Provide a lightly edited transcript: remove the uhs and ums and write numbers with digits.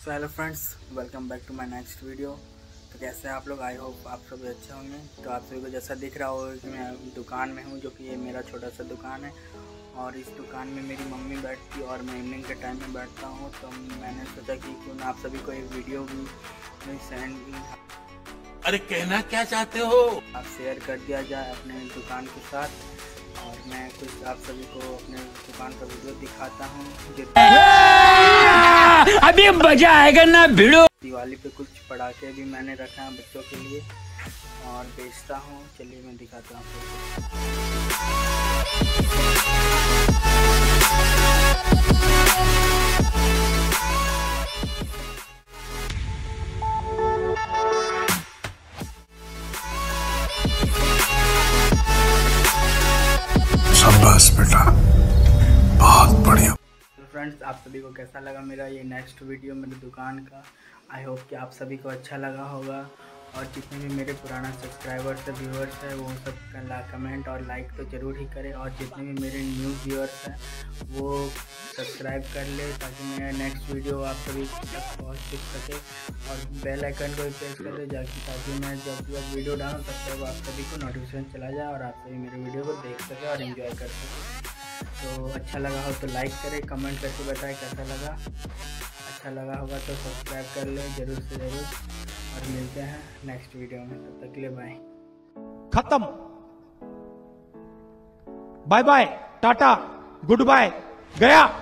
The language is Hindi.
So hello friends, welcome back to my next video. तो कैसे हैं आप लोग? आई होप आप सभी अच्छे होंगे। तो आप सभी को जैसा दिख रहा होगा कि मैं दुकान में हूं, जो कि ये मेरा छोटा सा दुकान है और इस दुकान में मेरी मम्मी बैठती है और मैं इवनिंग के टाइम में बैठता हूं। तो मैंने सोचा कि क्यों ना आप सभी को एक वीडियो भी सेंड अरे कहना क्या चाहते हो आप शेयर कर दिया जाए अपने दुकान के साथ। और मैं कुछ आप सभी को अपने दुकान का वीडियो दिखाता हूँ। अभी मजा आएगा ना भिड़ो। दिवाली पे कुछ पटाखे भी मैंने रखा है बच्चों के लिए और बेचता हूँ। चलिए मैं दिखाता हूँ। शाबाश बेटा, बहुत बढ़िया। फ्रेंड्स, आप सभी को कैसा लगा मेरा ये नेक्स्ट वीडियो मेरे दुकान का? आई होप कि आप सभी को अच्छा लगा होगा। और जितने भी मेरे पुराना सब्सक्राइबर्स है, व्यूअर्स है, वो सब कमेंट और लाइक तो ज़रूर ही करें। और जितने भी मेरे न्यू व्यूअर्स हैं वो सब्सक्राइब कर ले ताकि मेरा नेक्स्ट वीडियो आप सभी तक पहुँच सके। और बेल आइकन को भी प्रेस कर दे ताकि मैं जब वीडियो डालूँ तब तक आप सभी को नोटिफिकेशन चला जाए और आप सभी मेरे वीडियो को देख सकें और एंजॉय कर सकें। तो अच्छा लगा हो तो लाइक करें, कमेंट करके बताएं कैसा लगा। अच्छा लगा होगा तो सब्सक्राइब कर लें ज़रूर से ज़रूर। और मिलते हैं नेक्स्ट वीडियो में, तब तक के लिए बाय। खत्म। Bye bye, tata, goodbye, गया।